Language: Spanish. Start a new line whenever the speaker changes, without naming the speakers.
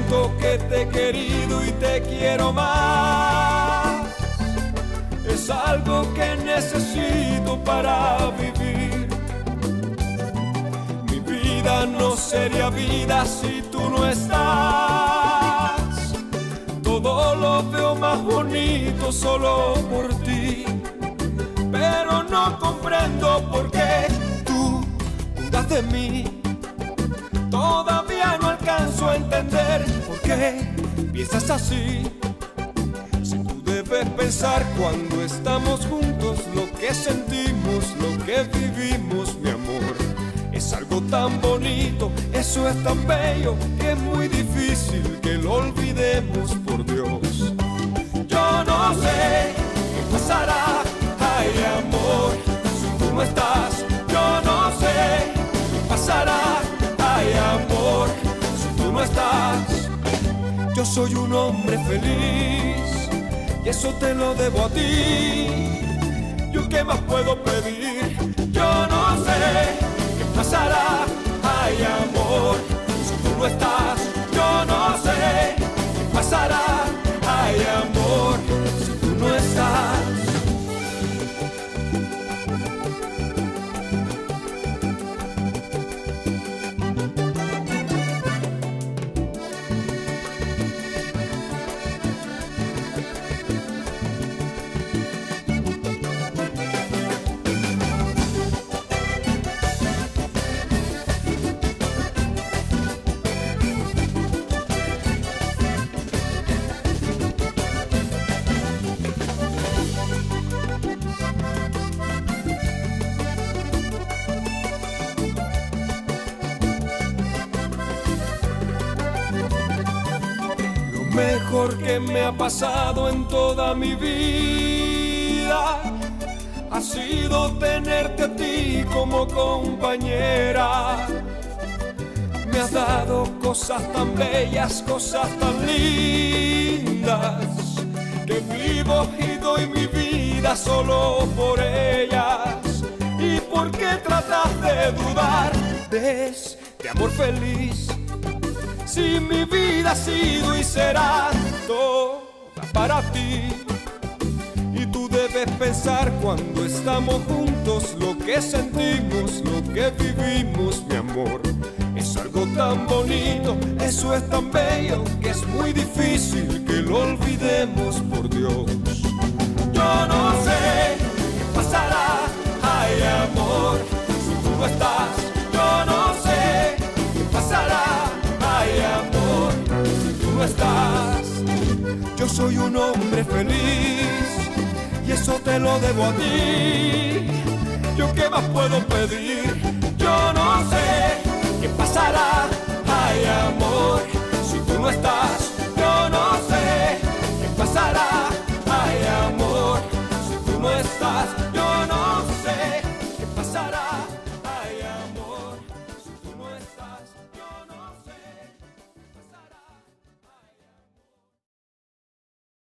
tanto que te he querido y te quiero más. Es algo que necesito para vivir. Mi vida no sería vida si tú no estás. Todo lo veo más bonito solo por ti, pero no comprendo por qué tú dudas de mí. Todavía no alcanzo a entender por qué piensas así. Si tú debes pensar cuando estamos juntos lo que sentimos, lo que vivimos, mi amor. Es algo tan bonito, eso es tan bello, que es muy difícil que lo olvidemos, por Dios. Yo no sé qué pasará, ay amor, si tú no estás. Yo no sé qué pasará, ay amor, si tú no estás. Yo soy un hombre feliz y eso te lo debo a ti. ¿Yo qué más puedo pedir? Yo no sé qué pasará, ay amor, si tú no estás. Yo no sé qué pasará, ay amor, si tú no estás. Lo mejor que me ha pasado en toda mi vida ha sido tenerte a ti como compañera. Me has dado cosas tan bellas, cosas tan lindas, que vivo y doy mi vida solo por ellas. ¿Y por qué tratas de dudar de este amor feliz? Si mi vida ha sido y será toda para ti. Y tú debes pensar cuando estamos juntos lo que sentimos, lo que vivimos, mi amor. Es algo tan bonito, eso es tan bello, que es muy difícil que lo olvidemos, por Dios. Yo no sé qué pasará, ay amor, si tú no estás. Yo no sé qué pasará, ay amor, si tú no estás. Yo soy un hombre feliz y eso te lo debo a ti. ¿Yo qué más puedo pedir? Yo no sé qué pasará, ay amor, si tú no estás.